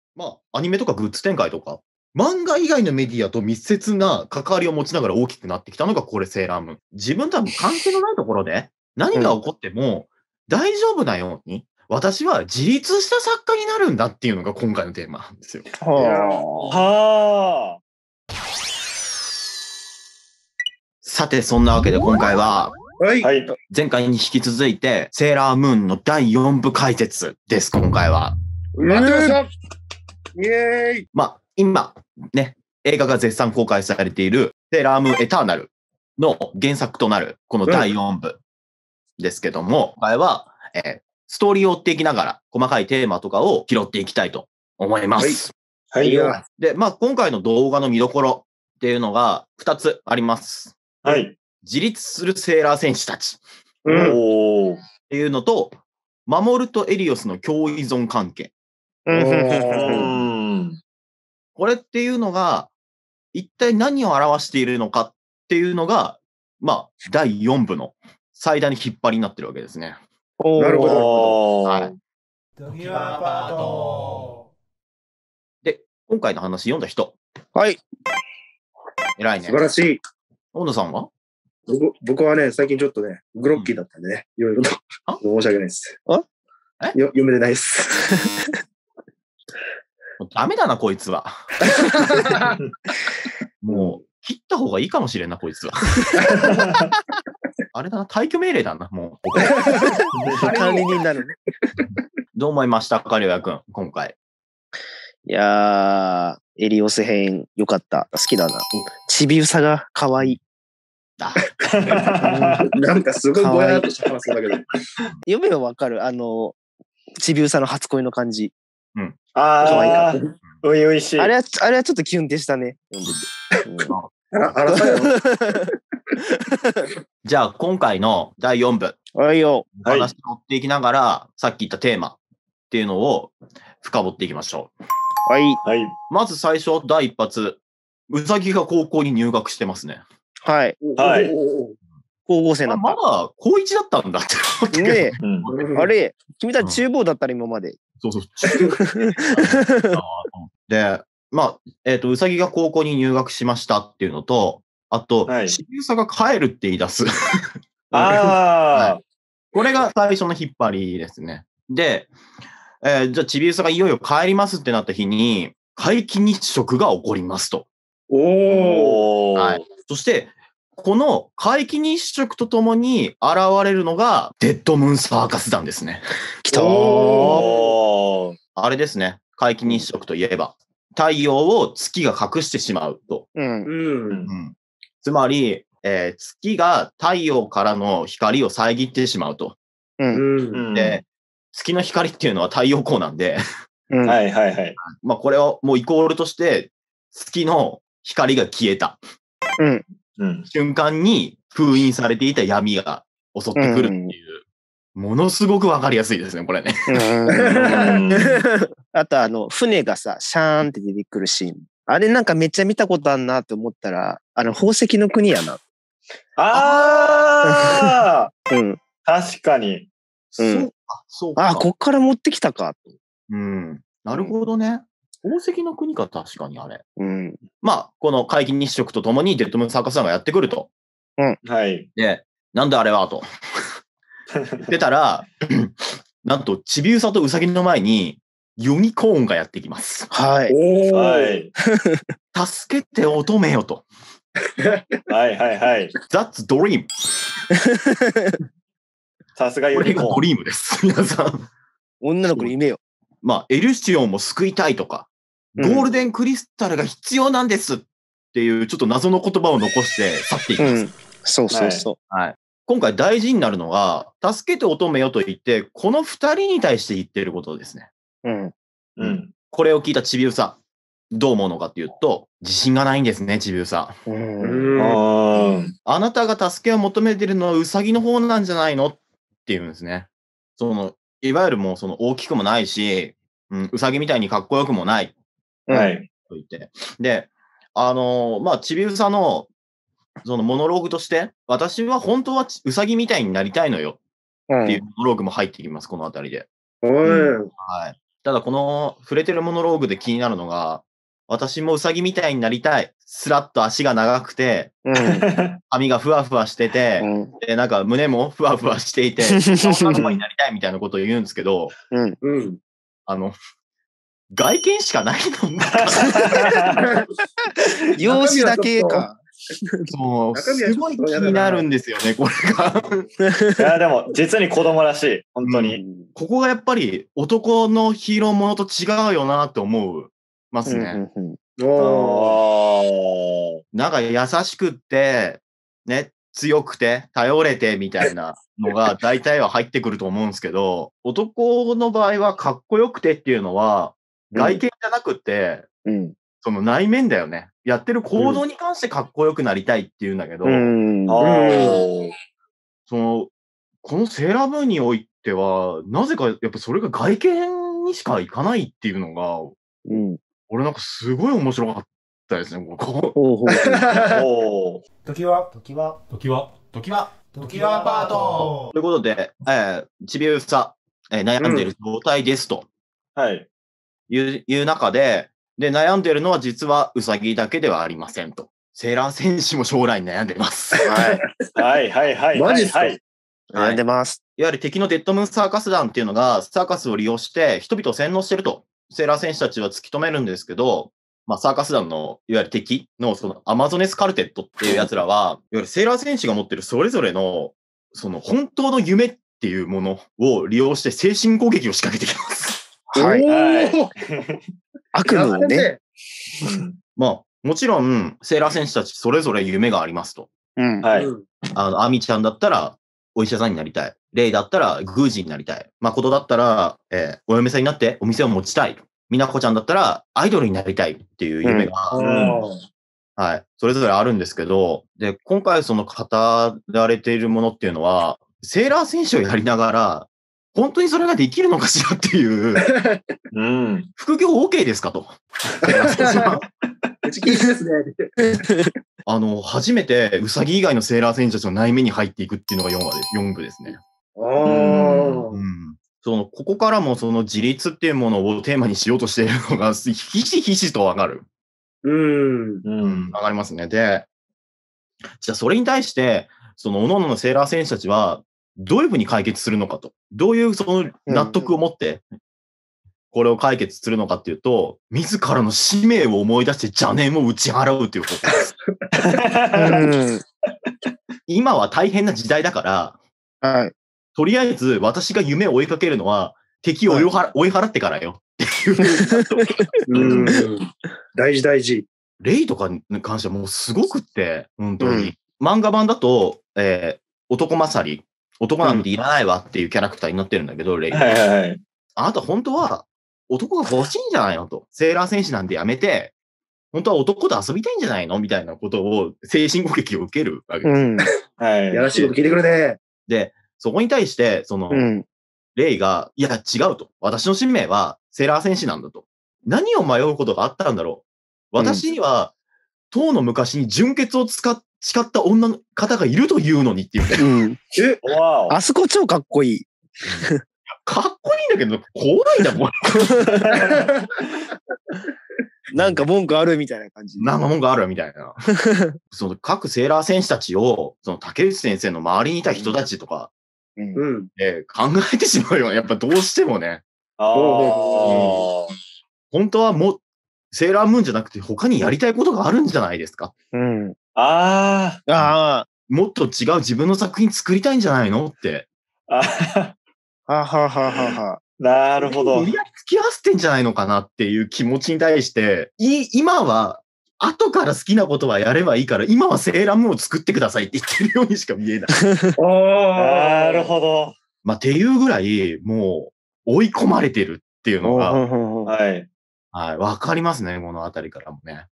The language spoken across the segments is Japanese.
まあ、アニメとかグッズ展開とか、漫画以外のメディアと密接な関わりを持ちながら大きくなってきたのがこれセーラームーン。自分とは関係のないところで何が起こっても大丈夫なように、私は自立した作家になるんだっていうのが今回のテーマなんですよ。 はあ。 さて、そんなわけで今回は、 はい。 はい。 前回に引き続いて、セーラームーンの第4部解説です、今回は。 待ってました。イエーイ。 まあ、今、ね、映画が絶賛公開されている、セーラームーンエターナルの原作となる、この第4部ですけども、今回は、ストーリーを追っていきながら、細かいテーマとかを拾っていきたいと思います。 はいよ。 で、まあ、今回の動画の見どころっていうのが2つあります。 はい。 自立するセーラー戦士たちっうん。 おー。 ていうのと、守るとエリオスの共依存関係。 うーん。 これっていうのが、一体何を表しているのかっていうのが、まあ、第4部の最大の引っ張りになってるわけですね。 なるほど。 おー。 はい。で、今回の話読んだ人。 はい。 偉いね素晴。らしい。 大野さんは僕はね、最近ちょっとね、グロッキーだったんでね、いろいろとあ申し訳ないです。 え読めてないです。 もうダメだな、こいつは。もう、切った方がいいかもしれんな、こいつは。あれだな、退去命令だな、もう。 管理人になるね。 どう思いましたか、りょうやくん、今回。 いやー、エリオス編よかった。好きだな。ちびうさが可愛い。 あ、 なんかすごいぼやっとした話だけど。 読めばわかる。ちびうさの初恋の感じ。可愛かあー、ういういしい。 あれはちょっとキュンってしたね。読んでて。 あらさよ。 じゃあ、今回の第4部、 はいよ。 お話を追っていきながら、さっき言ったテーマっていうのを深掘っていきましょう。 はい。 はい。 まず最初、第一発、うさぎが高校に入学してますね。 はい。 はい高校生になっまだ高1だったんだって思ったた。 けど。 ねうん。 え、あれ、君たち厨房だったら今まで。 そうそう。で、まあ、うさぎが高校に入学しましたっていうのと、あと、 はいちびうさが帰るって言い出す。 あー。 これが最初の引っ張りですね。で、じゃあちびうさがいよいよ帰りますってなった日に、皆既日食が起こりますと。 おー。 おー。 はいそして、この皆既日食とともに現れるのが、デッドムーンサーカス団ですね。 来たー。 おー。 あれですね。皆既日食といえば、太陽を月が隠してしまうと。 うん。 うん。 つまり、月が太陽からの光を遮ってしまうと。 うん。 で、月の光っていうのは太陽光なんで、 うん。 はいはいはい。 まあこれをもうイコールとして、月の光が消えたうん。 うん。 瞬間に封印されていた闇が襲ってくるっていう、ものすごくわかりやすいですね、これね。 うんあと船がさ、シャーンって出てくるシーン。あれなんかめっちゃ見たことあんなって思ったら、宝石の国やな。 あー。 うん。 確かに。 うんそうか、そうか。 あ、こっから持ってきたか。 うん。なるほどね。宝石の国か、確かにあれ。 うん。 まあ、この皆既日食とともにデッドムーンサーカス団がやってくると。 はい。 で、なんであれはと。言ってたら、なんと、ちびうさとうさぎの前に、ユニコーンがやってきます。 はい。 おー。 はい。 助けて乙女よと。 はいはいはい。 That's dream. さすがユこれがニコーン。 ドリームです。皆さん。 女の子の夢よ。 まあ、エルシオンも救いたいとか、ゴールデンクリスタルが必要なんですっていう、ちょっと謎の言葉を残して去っていきます。 うん。そうそうそはい。今回大事になるのが、助けて乙女よと言って、この二人に対して言ってることですね。 う。うん。 うん。 これを聞いたちびうさ、どう思うのかっていうと、自信がないんですね、ちびうさ。 うん。 あー。 あなたが助けを求めてるのはウサギの方なんじゃないのっていうんですね。いわゆるもう大きくもないし、ウサギみたいにかっこよくもないはい。 と言って。で、まあ、ちびうさの、モノローグとして、私は本当はウサギみたいになりたいのようんっていうモノローグも入ってきます、このあたりで。 おい。 はい。 ただこの触れてるモノローグで気になるのが、私もウサギみたいになりたい。スラッと足が長くて、髪がふわふわしてて、でなんか胸もふわふわしていて、女の子になりたいみたいなことを言うんですけど、外見しかないの容姿だけか。 そう、すごい気になるんですよね、これが。 いや、でも、実に子供らしい。本当に。 ここがやっぱり男のヒーローものと違うよなって思うますね。なんか優しくって、ね、強くて、頼れてみたいなのが大体は入ってくると思うんですけど、男の場合はかっこよくてっていうのは、外見じゃなくて、その内面だよね。やってる行動に関してかっこよくなりたいっていうんだけど、このセーラームーンにおいては、なぜかやっぱそれが外見にしかいかないっていうのが、俺なんかすごい面白かったですね、ここ。 時はパートということで、ちびうさ、悩んでいる状態ですと。いう中で、悩んでるのは実はウサギだけではありませんと。セーラー戦士も将来に悩んでます。 はい。 マジっすか？ 悩んでます。 いわゆる敵のデッドムーンサーカス団っていうのが、サーカスを利用して人々を洗脳してると。セーラー戦士たちは突き止めるんですけど、サーカス団の、いわゆる敵の、そのアマゾネスカルテットっていう奴らは、いわゆるセーラー戦士が持ってるそれぞれの、その本当の夢っていうものを利用して精神攻撃を仕掛けてきます。 悪夢をね。 もちろん、セーラー戦士たちそれぞれ夢がありますと。アミちゃんだったら、お医者さんになりたい。レイだったら、宮司になりたい。誠だったら、お嫁さんになってお店を持ちたい。みなこちゃんだったら、アイドルになりたいっていう夢が、それぞれあるんですけど、で、今回その語られているものっていうのは、セーラー戦士をやりながら、本当にそれができるのかしらっていう、副業 OK ですかと。 打ち切りですね。 初めてウサギ以外のセーラー戦士たちの内面に入っていくっていうのが4部ですね。ここからもその自立っていうものをテーマにしようとしているのがひしひしとわかる。わかりますね。で、じゃあそれに対して、その各々のセーラー戦士たちはどういうふうに解決するのかと。どういうその納得を持って、これを解決するのかっていうと、自らの使命を思い出して邪念を打ち払うということです。今は大変な時代だから、とりあえず私が夢を追いかけるのは敵を追い払ってからよっていう。 大事。 レイとかに関してはもうすごくって、本当に。漫画版だと、男勝り、男なんていらないわっていうキャラクターになってるんだけど、レイ。あなた本当は男が欲しいんじゃないのと。セーラー戦士なんてやめて、本当は男と遊びたいんじゃないのみたいなことを精神攻撃を受けるわけです。 やらしいこと聞いてくるね。 で、そこに対して、レイが、いや、違うと。私の使命はセーラー戦士なんだと。何を迷うことがあったんだろう。私には、当の昔に純血を誓った女の方がいるというのにっていうね。 あそこ超かっこいい。 かっこいいんだけど、怖いな、これ。 なんか文句あるみたいな感じ。 なんか文句あるみたいな。その各セーラー戦士たちを、その竹内先生の周りにいた人たちとか、考えてしまうよね。やっぱどうしてもね。本当はもう、セーラームーンじゃなくて他にやりたいことがあるんじゃないですか。もっと違う自分の作品作りたいんじゃないのって。 なるほど。 無理やり付き合わせてんじゃないのかなっていう気持ちに対して、今は、後から好きなことはやればいいから、今はセーラームーンを作ってくださいって言ってるようにしか見えない。 なるほど。 っていうぐらい、もう、追い込まれてるっていうのが、わかりますね、このあたりからもね。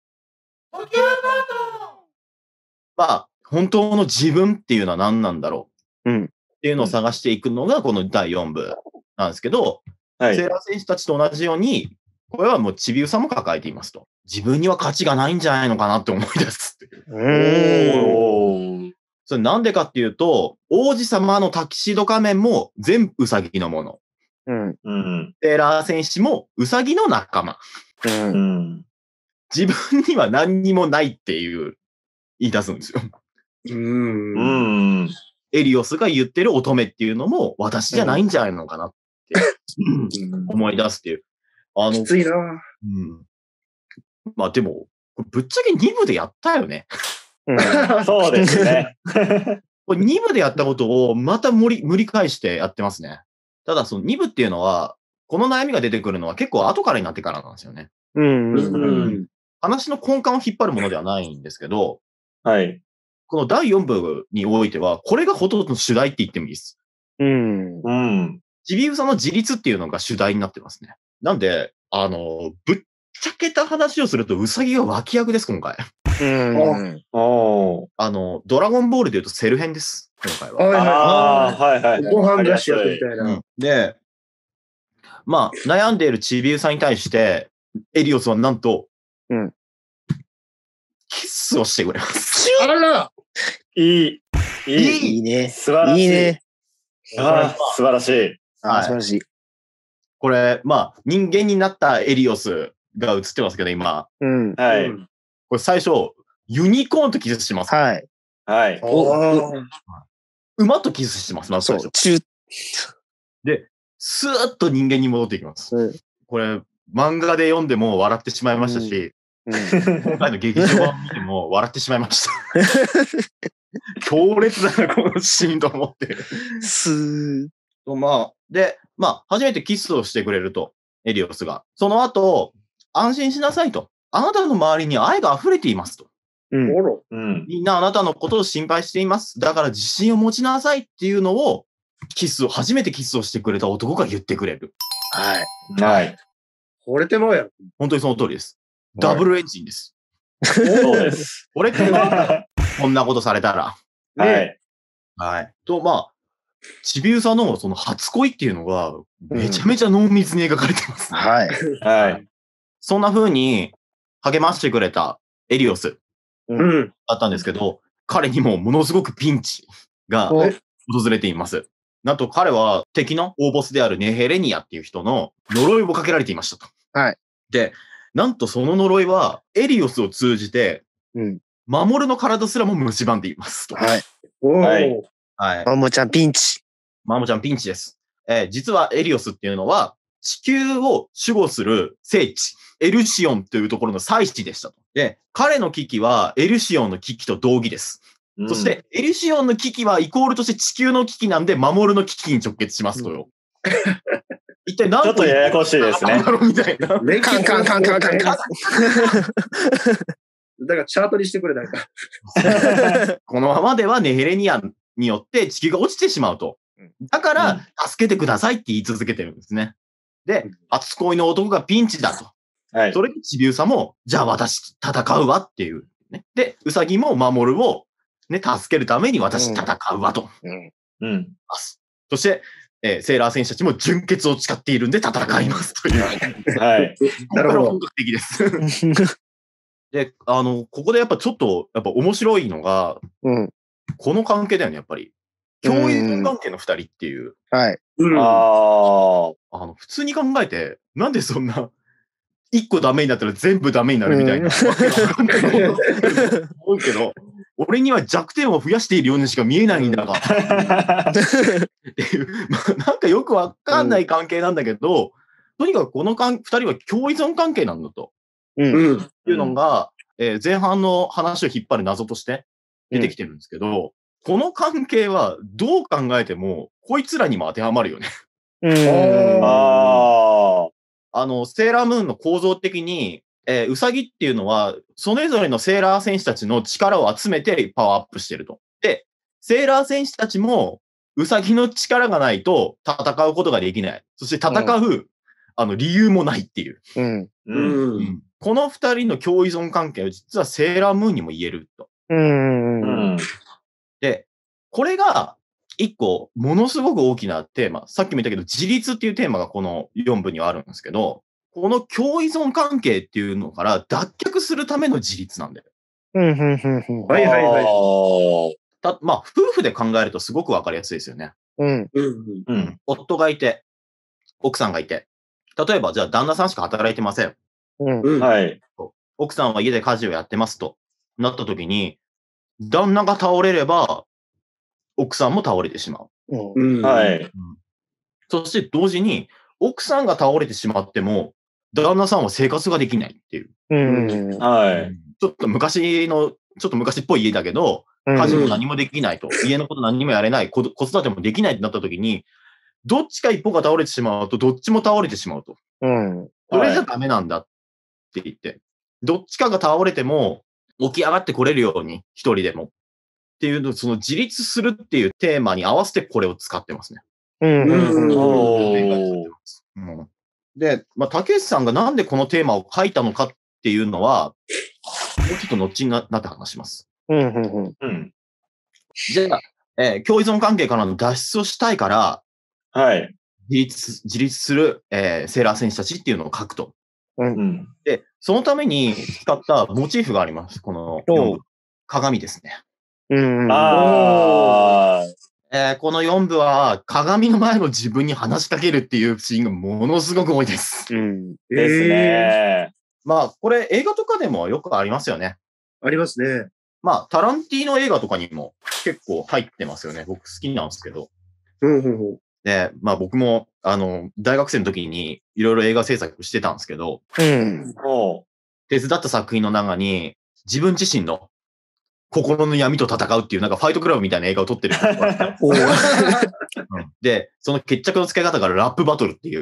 本当の自分っていうのは何なんだろうっていうのを探していくのがこの第4部なんですけど、セーラー戦士たちと同じように、これはもうちびうさも抱えていますと。自分には価値がないんじゃないのかなって思い出すっていう。それなんでかっていうと、王子様のタキシード仮面も全部ウサギのもの。 うん。 うん。 セーラー戦士もウサギの仲間。 うん。 うん。 自分には何にもないっていう言い出すんですよ。 うん。 ううん。 ん。 エリオスが言ってる乙女っていうのも私じゃないんじゃないのかなって思い出すっていう。 きついな。 うん。まあでも、これぶっちゃけ2部でやったよね。 そうですね。 これ2部でやったことをまた無理返してやってますね。ただその2部っていうのは、この悩みが出てくるのは結構後からになってからなんですよね。 うん。 うん。 話の根幹を引っ張るものではないんですけど、 はい。 この第4部においては、これがほとんど主題って言ってもいいです。 うん。 うん。 ちびうさの自立っていうのが主題になってますね。なんで、ぶっちゃけた話をすると、うさぎが脇役です、今回。 うん。 おー。 ドラゴンボールで言うとセル編です、今回は。 はいはああ、はいはい。 い。ご飯出し役みたいな。 で、まあ、悩んでいるちびうさに対して、エリオスはなんと、 うんキスをしてくれます。 あらいい。いい。 いいね。 素晴らしい。 いいね。 ああ、素晴らしい。 あ、素晴らしい。 これ、まあ、人間になったエリオスが映ってますけど、今。 うん。 はい。 うんこれ最初、ユニコーンとキスします。 はい。 はい。 馬とキスしてます、まずそう最初。。スーッと人間に戻っていきます。 うんこれ、漫画で読んでも笑ってしまいましたし、今回の劇場版見ても笑ってしまいました。強烈だな、このシーンと思って。 すー。 初めてキスをしてくれると、エリオスが。その後、安心しなさいと。あなたの周りに愛が溢れていますと。 うん。 おろ。 うん。 みんなあなたのことを心配しています。だから自信を持ちなさいっていうのを、初めてキスをしてくれた男が言ってくれる。 はい。 はい。 惚れてまうやろ。 本当にその通りです。ダブルエンジンです。 そうです。 俺ってはこんなことされたら。 い。 はい。と、まあ、ちびうさのその初恋っていうのが、めちゃめちゃ濃密に描かれてます、ねはい。 はい。 そんな風に励ましてくれたエリオスうん。 だったんですけど、彼にもものすごくピンチがお訪れています。なんと彼は敵の大ボスであるネヘレニアっていう人の呪いをかけられていましたと。 はい。 で、なんとその呪いはエリオスを通じて、 うん。 守の体すらも蝕んでいますと。 はい。 おはいー。 はい。 マモちゃんピンチ。 マモちゃんピンチです。実はエリオスっていうのは、地球を守護する聖地、エルシオンというところの祭司でしたと。で、彼の危機はエルシオンの危機と同義です。そし、て、エルシオンの危機はイコールとして地球の危機なんで、守の危機に直結しますとよ。一体何ちょっとややこしいですねなんだろうみたいな。 メカンカンカンカンカンカン。 だからチャートにしてくれ、なんか。 このままではネヘレニアンによって地球が落ちてしまうと。だから、助けてくださいって言い続けてるんですね。で、初恋の男がピンチだと。 はい。 それでちびうさも、じゃあ私戦うわっていう、ね。で、うさぎも守るを、ね、助けるために私戦うわと。 うん。 うん。 そして、セーラー戦士たちも純血を誓っているんで戦いますという。 はい。 なるほど本格的です。で、ここでやっぱちょっと、やっぱ面白いのが、 うん。 この関係だよね、やっぱり。共依関係の二人っていう。 はい。 うん。 ああ。 普通に考えて、なんでそんな、一個ダメになったら全部ダメになるみたいな。わけわかんないこと思うけど、俺には弱点を増やしているようにしか見えないんだが、っていう、まあ、なんかよくわかんない関係なんだけど、とにかくこの二人は共依存関係なんだと。 うん。 うん。 いうのが、前半の話を引っ張る謎として出てきてるんですけど、この関係はどう考えても、こいつらにも当てはまるよね。 あセーラームーンの構造的に、ウサギっていうのは、それぞれのセーラー戦士たちの力を集めてパワーアップしてると。で、セーラー戦士たちも、ウサギの力がないと戦うことができない。そして戦う、理由もないっていう。 うん。 うん。 この二人の共依存関係は実はセーラームーンにも言えると。 うん。 で、これが一個ものすごく大きなテーマ。さっきも言ったけど、自立っていうテーマがこの4部にはあるんですけど、この共依存関係っていうのから脱却するための自立なんだよ。 うん。 あ。 はいはいはい。 まあ、夫婦で考えるとすごくわかりやすいですよね。 うん。 うん。 うん。 夫がいて、 奥さんがいて、例えばじゃあ旦那さんしか働いてません。 うん。 はい。 奥さんは家で家事をやってますとなった時に、旦那が倒れれば、奥さんも倒れてしまう。 うん。 はい。 そして同時に、奥さんが倒れてしまっても、旦那さんは生活ができないっていう。 はい。 ちょっと昔っぽい家だけど、家事も何もできないと。家のこと何もやれない。子育てもできないってなった時に、どっちか一方が倒れてしまうと、どっちも倒れてしまうと。それじゃダメなんだって言って。どっちかが倒れても、起き上がってこれるように、一人でも。っていうの、その自立するっていうテーマに合わせてこれを使ってますね。で、竹内さんがなんでこのテーマを書いたのかっていうのは、もうちょっと後になって話します。じゃあ、共依存関係からの脱出をしたいから、 はい。 自立する、セーラー戦士たちっていうのを書くと。で、そのために使ったモチーフがあります。この4部。鏡ですね。 あこの4部は鏡の前の自分に話しかけるっていうシーンがものすごく多いです。 ですね。 これ映画とかでもよくありますよね。 ありますね。 タランティーノ映画とかにも結構入ってますよね。僕好きなんですけど。で、僕も、大学生の時にいろいろ映画制作してたんですけど、手伝った作品の中に自分自身の心の闇と戦うっていうなんかファイトクラブみたいな映画を撮ってる。で、その決着のつけ方がラップバトルっていう、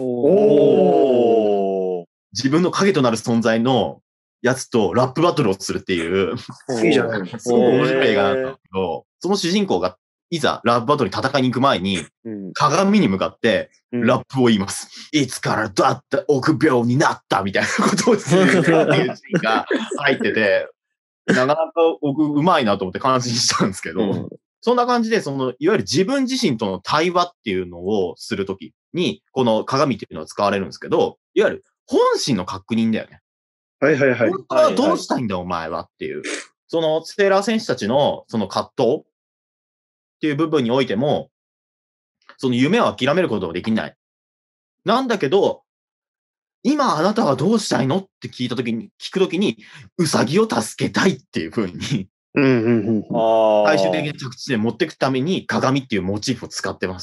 自分の影となる存在のやつとラップバトルをするっていう、 いいじゃない。 すごく面白い映画だったんだけど、その主人公がいざラップバトルに戦いに行く前に、鏡に向かってラップを言います。いつからだって臆病になったみたいなことをするっていうシーンが入ってて、なかなか僕うまいなと思って感心したんですけど、そんな感じで、いわゆる自分自身との対話っていうのをするときに、この鏡っていうのは使われるんですけど、いわゆる本心の確認だよね。 はいはいはい。 本当はどうしたいんだお前はっていう。そのセーラー戦士たちのその葛藤っていう部分においても、その夢を諦めることができない。なんだけど、今あなたはどうしたいのって聞くときに、ウサギを助けたいっていう風に、最終的な着地点持っていくために鏡っていうモチーフを使ってます。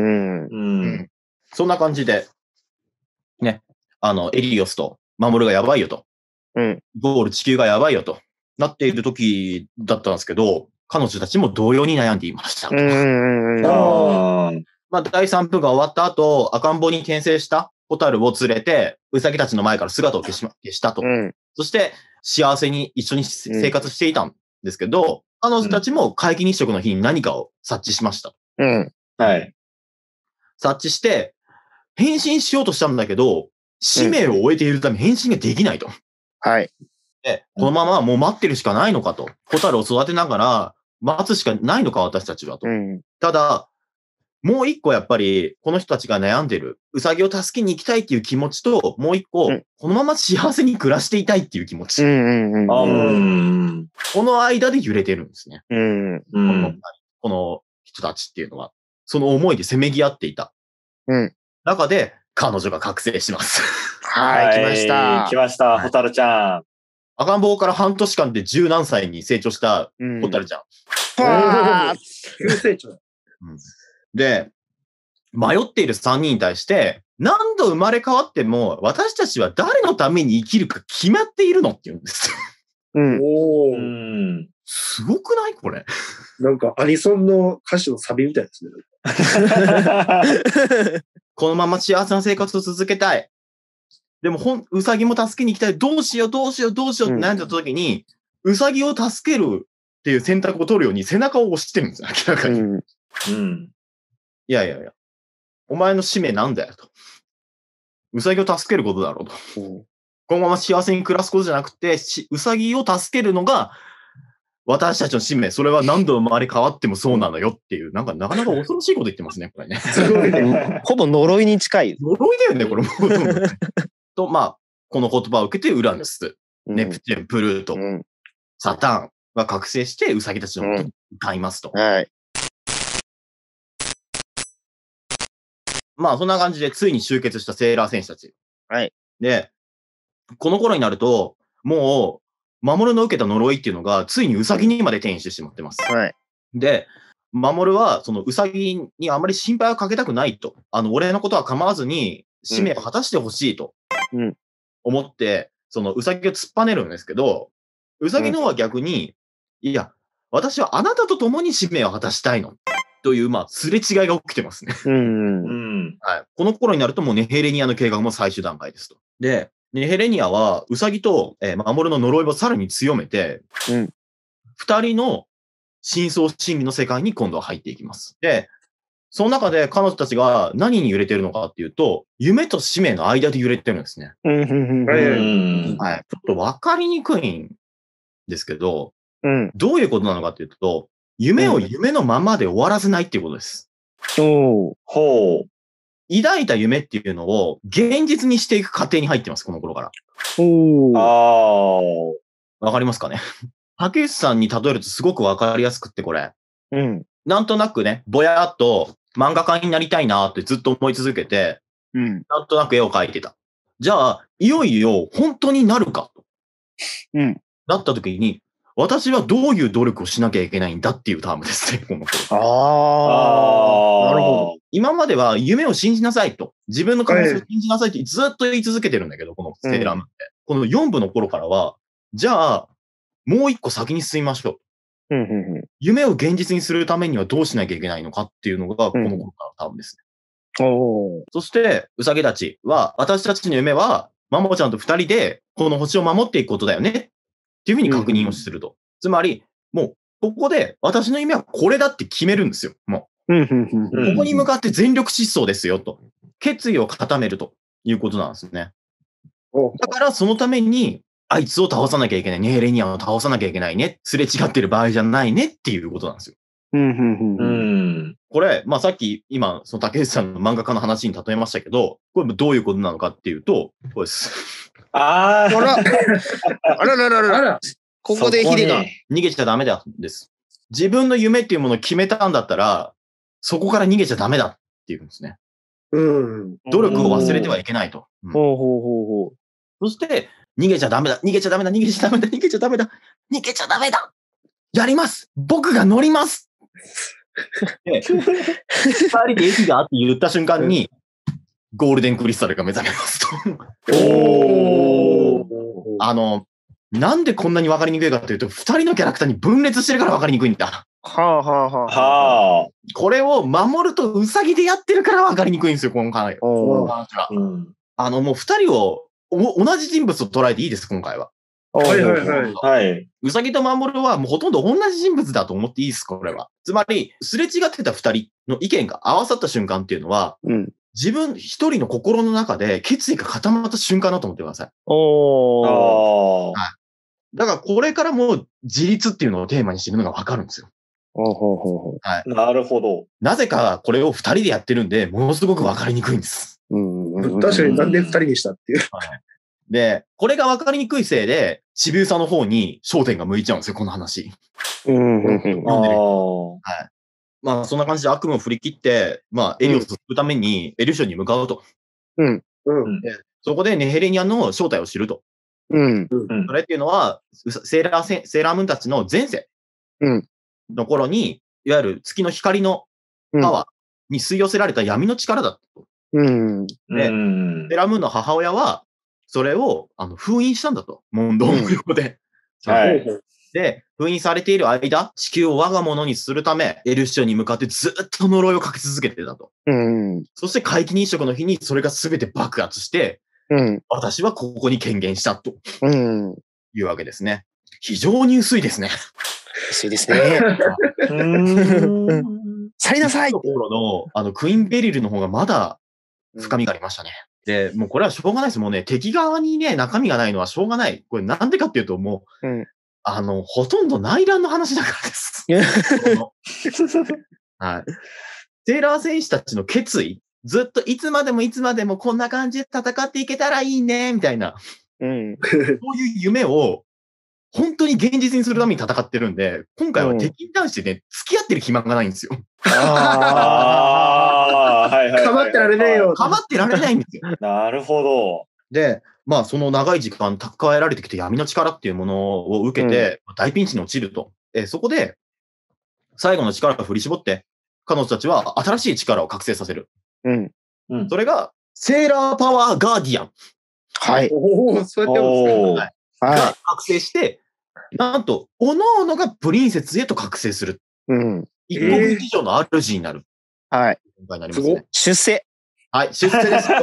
そんな感じで、ね、エリオスとマモルがやばいよと。ゴール地球がやばいよとなっている時だったんですけど、彼女たちも同様に悩んでいました。第3部が終わった後、赤ん坊に転生したホタルを連れて、ウサギたちの前から姿を消したと。そして、幸せに一緒に生活していたんですけど、彼女たちも皆既日食の日に何かを察知しました。察知して、変身しようとしたんだけど、使命を終えているため変身ができないと。で、このままもう待ってるしかないのかと。ホタルを育てながら待つしかないのか、私たちはと。ただ、もう一個やっぱり、この人たちが悩んでる、ウサギを助けに行きたいっていう気持ちと、もう一個、このまま幸せに暮らしていたいっていう気持ち。この間で揺れてるんですね。この人たちっていうのは、その思いでせめぎ合っていた。中で、彼女が覚醒します。 はい、来ました。 来ました、ホタルちゃん。 赤ん坊から半年間で十何歳に成長したホタルちゃん。 急成長。 で、迷っている3人に対して、何度生まれ変わっても、私たちは誰のために生きるか決まっているのって言うんですよ。すごくないこれ。 なんかアニソンの歌詞のサビみたいですね。 このまま幸せな生活を続けたい。でも、ウサギも助けに行きたい。どうしようって悩んでた時に、ウサギを助けるっていう選択を取るように背中を押してるんですよ、明らかに。いや、お前の使命なんだよと。ウサギを助けることだろうと。このまま幸せに暮らすことじゃなくて、ウサギを助けるのが、私たちの使命。それは何度生まれ変わってもそうなのよっていう、なかなか恐ろしいこと言ってますね、これね。 すごいね。 ほぼ呪いに近い。 呪いだよね、これも。と、この言葉を受けてウラヌス、ネプチューン、プルート、サターンが覚醒してウサギたちの元に向かいますと。 まあそんな感じでついに集結したセーラー戦士たち。 はい。 で、この頃になると、もう、守の受けた呪いっていうのが、ついにウサギにまで転移してしまってます。 はい。 で、守は、そのウサギにあまり心配をかけたくないと。俺のことは構わずに、使命を果たしてほしいと。 うん思って、そのウサギを突っぱねるんですけど、ウサギの方は逆に、いや、私はあなたと共に使命を果たしたいの。という、まあ、すれ違いが起きてますね。 うん。 はい。この頃になるともうネヘレニアの計画も最終段階ですと。で、ネヘレニアは、ウサギと、守の呪いをさらに強めて、二人の深層心理の世界に今度は入っていきます。で、その中で彼女たちが何に揺れてるのかっていうと、夢と使命の間で揺れてるんですね。はい。ちょっとわかりにくいんですけど、どういうことなのかっていうと、夢を夢のままで終わらせないっていうことです。 ほう。 抱いた夢っていうのを現実にしていく過程に入ってます、この頃から。わかりますかね竹内さんに例えるとすごくわかりやすくって、これ。なんとなくね、ぼやっと漫画家になりたいなってずっと思い続けて、なんとなく絵を描いてた。じゃあ、いよいよ本当になるかと。なった時に、私はどういう努力をしなきゃいけないんだっていうタームですね、この頃。 なるほど。 今までは夢を信じなさいと。自分の可能性を信じなさいってずっと言い続けてるんだけど、このセーラームって。この4部の頃からは、じゃあ、もう一個先に進みましょう。夢を現実にするためにはどうしなきゃいけないのかっていうのが、この頃からのタームですね。そして、ウサギたちは、私たちの夢は、マモちゃんと2人で、この星を守っていくことだよね。っていうふうに確認をすると。つまり、もう、ここで、私の夢はこれだって決めるんですよ。もう。ここに向かって全力疾走ですよ、と。決意を固めるということなんですね。だから、そのために、あいつを倒さなきゃいけない。ネヘレニアンを倒さなきゃいけないね。すれ違ってる場合じゃないねっていうことなんですよ。これ、まあさっき今、その竹内さんの漫画家の話に例えましたけど、これどういうことなのかっていうと、これです。 あら。ここでヒデが。 逃げちゃダメだです。自分の夢っていうものを決めたんだったら、そこから逃げちゃダメだっていうんですね。努力を忘れてはいけないと。そして、逃げちゃダメだやります僕が乗ります二人で駅があって言った瞬間に、ゴールデンクリスタルが目覚めますと。なんでこんなに分かりにくいかというと、二人のキャラクターに分裂してるから分かりにくいんだ。これを守るとウサギでやってるから分かりにくいんですよ、今回。もう二人を同じ人物と捉えていいです、今回は。ウサギと守はもうほとんど同じ人物だと思っていいです、これは。つまり、すれ違ってた二人の意見が合わさった瞬間っていうのは、自分一人の心の中で決意が固まった瞬間だと思ってください。だからこれからも自立っていうのをテーマにしてるのがわかるんですよ。 なるほど。 なぜかこれを二人でやってるんで、ものすごくわかりにくいんです。 確かになんで二人にしたっていう。 で、これがわかりにくいせいで、ちびうさの方に焦点が向いちゃうんですよ、この話。まあ、そんな感じで悪夢を振り切って、まあ、エリオスを救うために、エリュションに向かうと。そこでネヘレニアの正体を知ると。それっていうのは、セーラームーンたちの前世の頃に、いわゆる月の光のパワーに吸い寄せられた闇の力だと。で、セーラームーンの母親は、それを封印したんだと。問答無用で。で、封印されている間、地球を我が物にするため、エルシオンに向かってずっと呪いをかけ続けてたと。そして皆既日食の日にそれが全て爆発して、私はここに権限したと。いうわけですね。非常に薄いですね。 薄いですね。去りなさいところの、クイーンベリルの方がまだ深みがありましたね。で、もうこれはしょうがないです。もうね、敵側にね、中身がないのはしょうがない。これなんでかっていうと、もう、ほとんど内乱の話だからです。はい。セーラー戦士たちの決意、ずっといつまでもこんな感じで戦っていけたらいいね、みたいな。そういう夢を、本当に現実にするために戦ってるんで、今回は敵に対してね、付き合ってる暇がないんですよ。 はいはい。 かまってられねえよ。 かまってられないんですよ。 なるほど。 で、まあ、その長い時間蓄えられてきて闇の力っていうものを受けて、大ピンチに陥ると。そこで、最後の力を振り絞って、彼女たちは新しい力を覚醒させる。 うん。 それが、セーラーパワーガーディアンはい。 おお、そうやってやるんですおーはいはが覚醒して、なんと、各々がプリンセスへと覚醒する。 い。うん。 一国一城の主になる。 はい。 今回になりますね。 出世。 はい、出世です。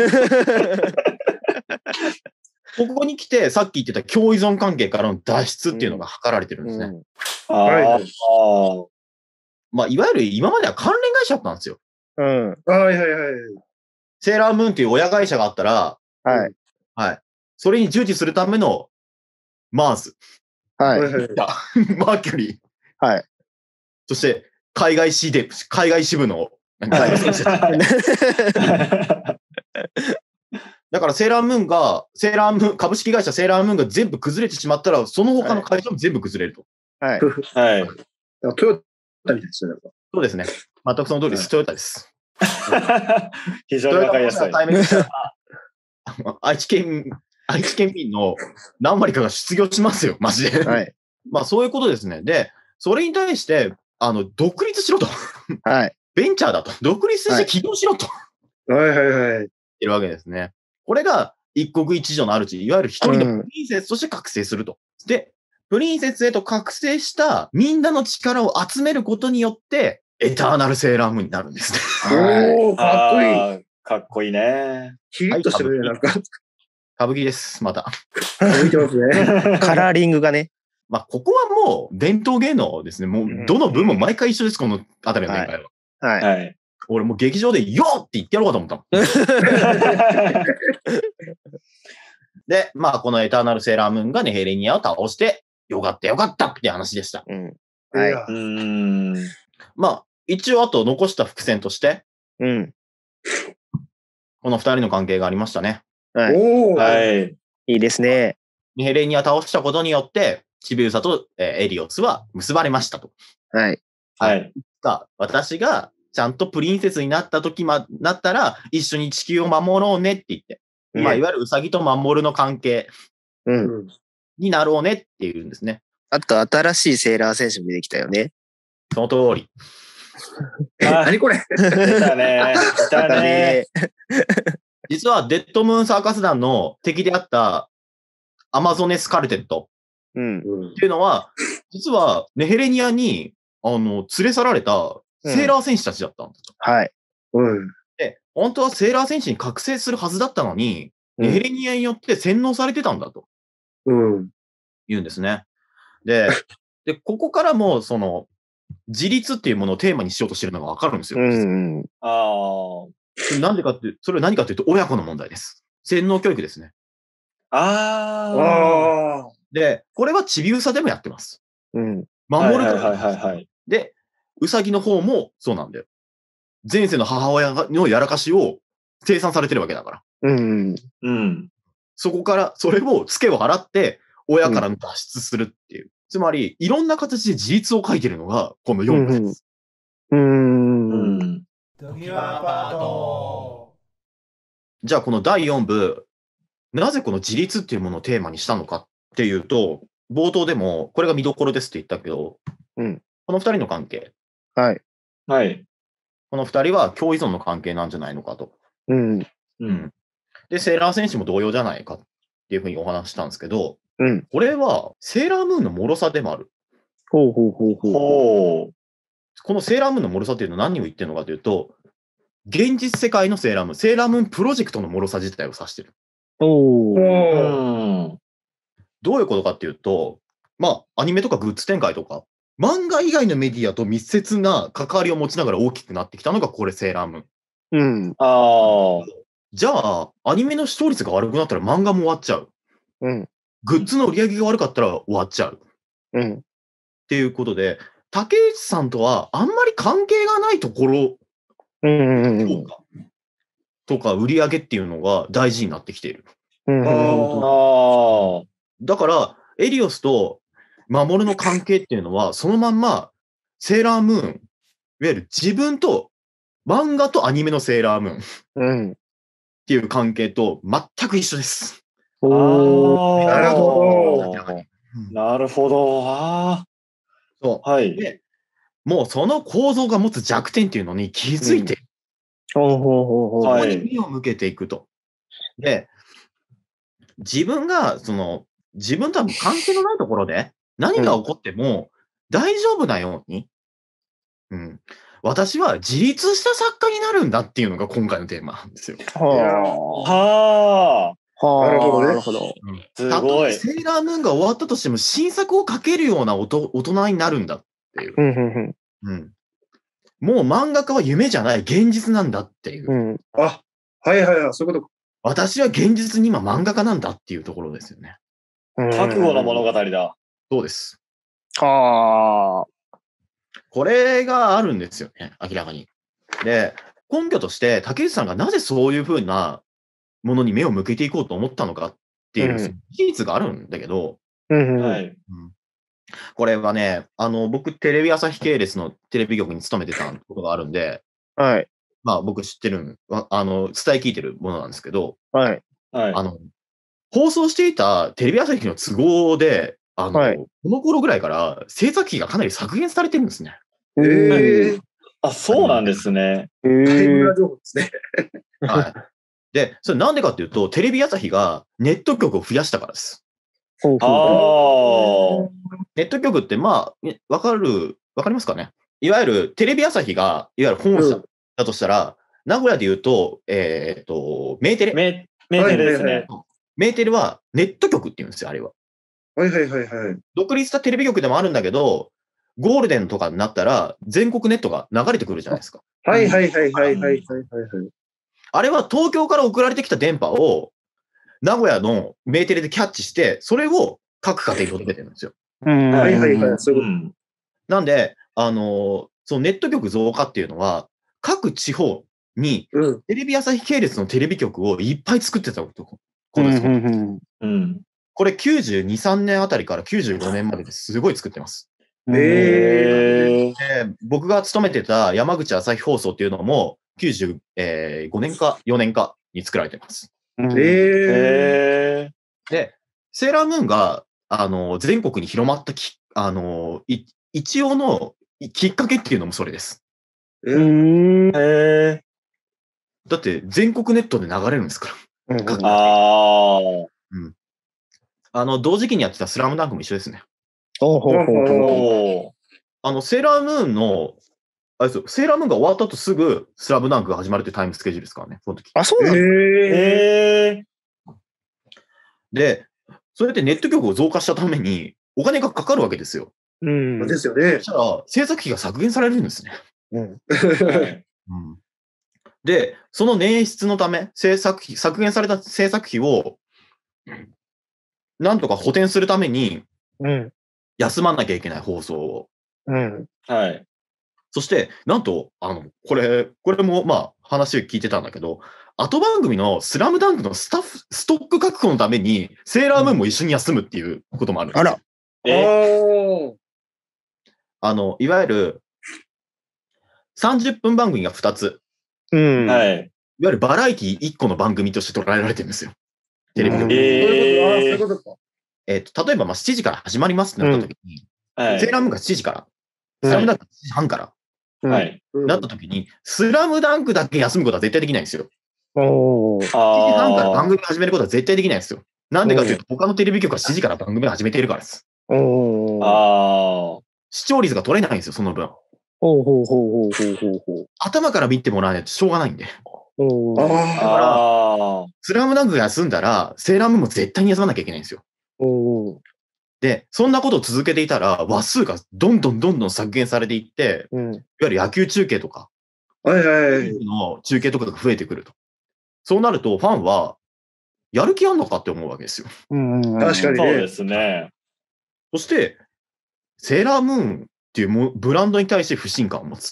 ここに来て、さっき言ってた共依存関係からの脱出っていうのが図られてるんですね。 うん。 あまあ、いわゆる今までは関連会社だったんですよ。 うん。 はいはいはい。 セーラームーンっていう親会社があったら、 はい。 はい。それに従事するための、マーズ、 はい。 はいはい。 マーキュリー、 はい。 そして海外支部の、なんかはい選手たちだからセーラームーン、株式会社セーラームーンが全部崩れてしまったら、その他の会社も全部崩れると。 はい。 はい。 トヨタみたいですね。 そうですね。全くその通りです。トヨタです。 非常にわかりやすい。 トヨタが壊滅したら愛知県民の何割かが失業しますよ、マジで。 はい。 まあそういうことですね。で、それに対して、独立しろと。 はい。 ベンチャーだと。独立して起業しろと。 はいはいはい。 言ってるわけですね。これが一国一城の主、いわゆる一人のプリンセスとして覚醒すると。で、プリンセスへと覚醒したみんなの力を集めることによって、エターナルセーラームーンになるんですね。 おお、かっこいい。 あーかっこいいね。 キリッとしてるね、なんか。 歌舞伎です、また。 見てますね。 カラーリングがね。 まあ、ここはもう伝統芸能ですね。もう、どの部も毎回一緒です、このあたりの展開は。 はい。 はい。 俺もう劇場で、よーって言ってやろうかと思ったもん。で、まあ、このエターナルセーラームーンがネヘレニアを倒して、よかったよかったって話でした。 うん。はい。 うーん。 まあ、一応あと残した伏線として、 うん。 この二人の関係がありましたね。 はい。 おお。 はい。 いいですね。 ネヘレニアを倒したことによって、チビウサとエリオスは結ばれましたと。 はい。 はい。 私がちゃんとプリンセスになった時なったら、一緒に地球を守ろうねって言って、まあ、いわゆるウサギと守るの関係うん。 になろうねっていうんですね。 あと、新しいセーラー選手も出てきたよね。 その通り。 何これ。 出たね。来たね。 実はデッドムーンサーカス団の敵であったアマゾネスカルテットうん。 っていうのは、実はネヘレニアに連れ去られたセーラー戦士たちだったんですよ。 はい。 うん。 で、本当はセーラー戦士に覚醒するはずだったのに、ネヘレニアによって洗脳されてたんだとうん。 言うんですね。で、ここからもその自立っていうものをテーマにしようとしてるのがわかるんですよ。 うん。 あなんでかって、それは何かというと親子の問題です。洗脳教育ですね。 あ。あああ。 で、これはチビウサでもやってます。 うん。 あ。 守るから。 はいはいはいはい。 で、ウサギの方もそうなんだよ。前世の母親のやらかしを清算されてるわけだから。 うん。 うん。 そこから、それを、ツケを払って、親からの脱出するっていう。つまり、いろんな形で自立を書いてるのが、この4部です。 うん。 時はパート。 じゃあ、この第4部、なぜこの自立っていうものをテーマにしたのかっていうと、冒頭でも、これが見どころですって言ったけど、 うんこの2人の関係、 はい。 はい。 この2人は共依存の関係なんじゃないのかと。 うん。 うん。 で、セーラー戦士も同様じゃないかっていうふうにお話ししたんですけど、 うん。 これはセーラームーンの脆さでもある。 ほうほうほうほう。 ほう。 このセーラームーンの脆さっていうのは何を言ってるのかというと、現実世界のセーラームーンプロジェクトの脆さ自体を指してる。 おー。 うん。 どういうことかっていうと、まあ、アニメとかグッズ展開とか、漫画以外のメディアと密接な関わりを持ちながら大きくなってきたのがこれセーラームーン。 うん。 ああ。 じゃあ、アニメの視聴率が悪くなったら漫画も終わっちゃう。 うん。 グッズの売り上げが悪かったら終わっちゃう。 うん。 っていうことで、竹内さんとはあんまり関係がないところうん。 とか売り上げっていうのが大事になってきている。 うん。 ああ。 だから、エリオスと守の関係っていうのは、そのまんま、セーラームーン、いわゆる自分と漫画とアニメのセーラームーンっうん。 ていう関係と全く一緒です。 おー。 なるほなるほど。あそあ。はい。 で、もうその構造が持つ弱点っていうのに気づいて、 ほうほうほうほう。 はここに目を向けていくと。で、自分とは関係のないところで何が起こっても大丈夫なように、私は自立した作家になるんだっていうのが今回のテーマなんですよ。 ははあ。 あ。はあ。 なるほどねなるほど。 すたとごい。 えセーラームーンが終わったとしても新作を書けるような大人になるんだっていう。 うん。 もう漫画家は夢じゃない現実なんだっていう。 うん。 あ、はいはいはい、そういうことか。 私は現実に今漫画家なんだっていうところですよね。 覚悟の物語だ。 そうです。 はあ。 これがあるんですよね、明らかに。で、根拠として竹内さんがなぜそういうふうなものに目を向けていこうと思ったのかっていう事実があるんだけど、 はい。 これはね、僕、テレビ朝日系列のテレビ局に勤めてたことがあるんで、 はい。 まあ僕知ってる伝え聞いてるものなんですけど、 はい。 はい。 放送していたテレビ朝日の都合で、 はいこの頃ぐらいから制作費がかなり削減されてるんですね。 あ、そうなんですね。 タイムラ情報ですね。 はい。で、それなんでかっていうと、テレビ朝日がネット局を増やしたからです。 ほうほうああ。 ネット局って、まあ、わかりますかね？いわゆるテレビ朝日が、いわゆる本社だとしたら、名古屋で言うと、メーテレ。 メーテレですね。 メーテレはネット局って言うんですよ、あれは。 はいはいはいはい。 独立したテレビ局でもあるんだけど、ゴールデンとかになったら、全国ネットが流れてくるじゃないですか。 はいはいはいはいはいはいはい。 あれは東京から送られてきた電波を、名古屋のメーテレでキャッチして、それを各家庭に届けてるんですよ。 はいはいはい。そういうこなんで、そのネット局増加っていうのは、各地方にと。 テレビ朝日系列のテレビ局をいっぱい作ってたことです。これ92、3年あたりから95年までですごい作ってます。で僕が勤めてた山口朝日放送っていうのも95年か4年かに作られてます。で、セーラームーンが、全国に広まった一応のきっかけっていうのもそれです。だって全国ネットで流れるんですから。同時期にやってたスラムダンクも一緒ですね。セーラームーンの、セーラームーンが終わった後すぐスラムダンクが始まるってタイムスケジュールですからね、その時。 あ、そうなんだ。 で、それってネット局を増加したためにお金がかかるわけですよ。 ですよね。 そしたら制作費が削減されるんですね。で、その捻出のため、削減された制作費をなんとか補填するために、休まなきゃいけない放送を。そして、なんと、これも、まあ、話を聞いてたんだけど、後番組のスラムダンクのストック確保のために、セーラームーンも一緒に休むっていうこともあるんですよ。いわゆる、30分番組が2つ。いわゆるバラエティ1個の番組として捉えられてるんですよ。テレビで。例えば、7時から始まりますってなった時に、セーラームーンが7時から、スラムダンクが7時半から、なった時に、スラムダンクだけ休むことは絶対できないんですよ。7時半から番組始めることは絶対できないんですよ。なんでかというと、他のテレビ局は7時から番組を始めているからです。視聴率が取れないんですよ、その分。頭から見てもらわないとしょうがないんで。だから、スラムダンクが休んだら、セーラームーンも絶対に休まなきゃいけないんですよ。で、そんなことを続けていたら、話数がどんどん削減されていって、いわゆる野球中継とか、の中継とかが増えてくると。そうなると、ファンは、やる気あんのかって思うわけですよ。 確かにね。 そうですね。 そして、セーラームーンっていうブランドに対して不信感を持つ。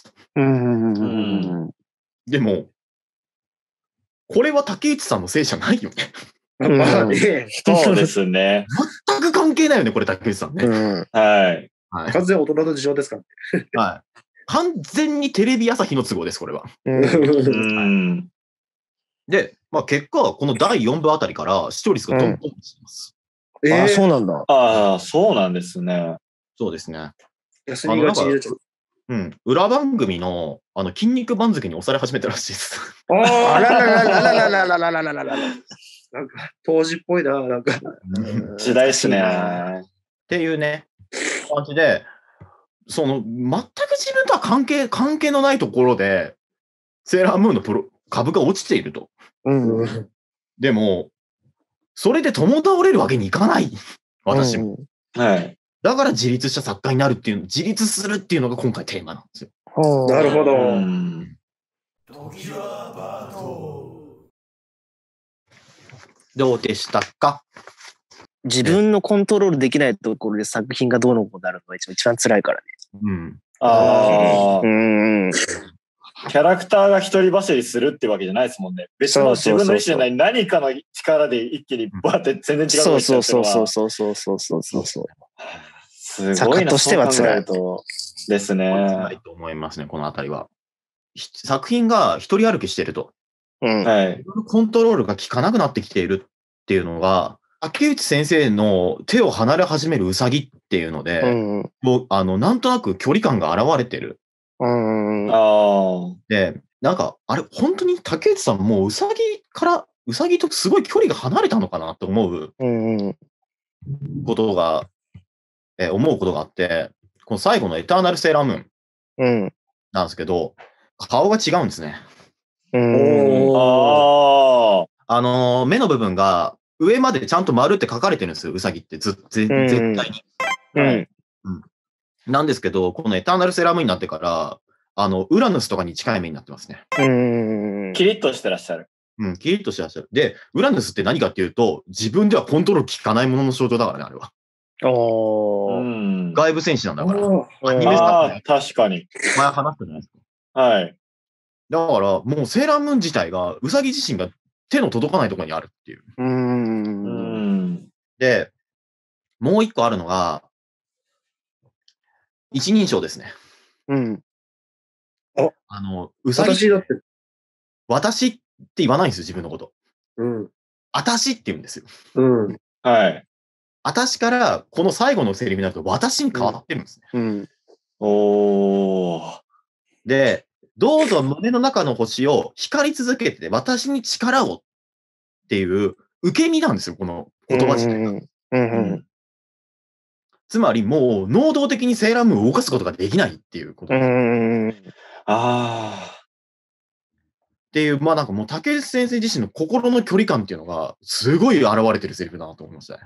でも、これは竹内さんのせいじゃないよね。 そうですね。 全く関係ないよね、これ竹内さんね。 はい。 完全大人の事情ですから。 はい。 完全にテレビ朝日の都合です、これは。 うん。 で、まあ結果はこの第4部あたりから視聴率がどんどん落ちています。 あ、そうなんだ。 ああ、そうなんですね。 そうですね。 休みがちになっちゃう。 裏番組の、筋肉番付に押され始めたらしいです。 あああ、 ららららららららららららら。 なんか、当時っぽいな、なんか。 時代っすね。 っていうね、感じで、全く自分とは関係のないところで、セーラームーンの株が落ちていると。でも、それで共倒れるわけにいかない。私も。 はい。 だから自立した作家になるっていう、自立するっていうのが今回テーマなんですよ。 なるほど。 時はバトどうでしたか？ 自分のコントロールできないところで作品がどうのこうなるのが一番辛いからね。 ああ、 うん。 キャラクターが一人走りするってわけじゃないですもんね。別の自分の意思じゃない何かの力で一気にバーって全然違うそうそうそうう。 そうそうそうそうそうそう。 すごいな。 作家としては辛いとですね。 辛いと思いますね、このあたりは。作品が一人歩きしてると。 はい。 コントロールが効かなくなってきているっていうのが、竹内先生の手を離れ始めるウサギっていうので、もう、なんとなく距離感が現れてる。で、なんか、あれ、本当に竹内さんもうウサギとすごい距離が離れたのかなと思うことが、思うことがあって、この最後のエターナルセーラームーンなんですけど、顔が違うんですね。 おー。 目の部分が上までちゃんと丸って書かれてるんですよ、ウサギって絶対に。なんですけど、このエターナルセーラームーンになってから、ウラヌスとかに近い目になってますね。 キリッとしてらっしゃる。 キリッとしてらっしゃる。で、ウラヌスって何かっていうと、自分ではコントロール効かないものの象徴だからね、あれは。外部戦士なんだから。アニメああ、確かに。 前話したじゃないですか。 はい。 だから、もうセーラームーン自体が、ウサギ自身が手の届かないところにあるっていう。で、もう一個あるのが、一人称ですね。ウサギ。 私だって。 私って言わないんですよ、自分のこと。私って言うんですよ。 はい。 私から、この最後のセリフになると、私に変わってるんですね。で、どうぞ胸の中の星を光り続けて、私に力をっていう受け身なんですよ、この言葉自体が。つまりもう能動的にセーラームーンを動かすことができないっていうこと。っていう、まあなんかもう竹内先生自身の心の距離感っていうのがすごい現れてるセリフだなと思いましたね。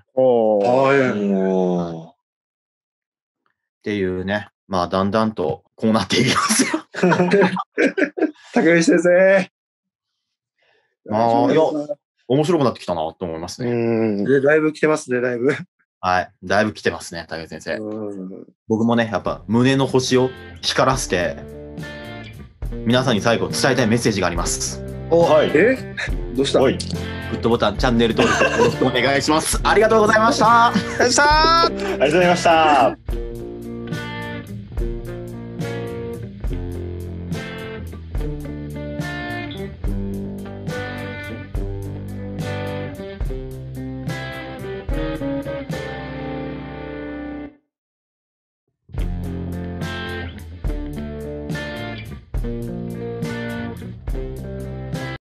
っていうね、まあだんだんとこうなっていきますよ。 竹内先生。 まあ、いや、面白くなってきたなと思いますね。 だいぶ来てますね、だいぶ。 はい。だいぶ来てますね、竹内先生。僕もね、やっぱ胸の星を光らせて、皆さんに最後伝えたいメッセージがあります。 はい。 どうした？ はい。 グッドボタン、チャンネル登録よろしくお願いします。ありがとうございました。 ありがとうございました。 ありがとうございました。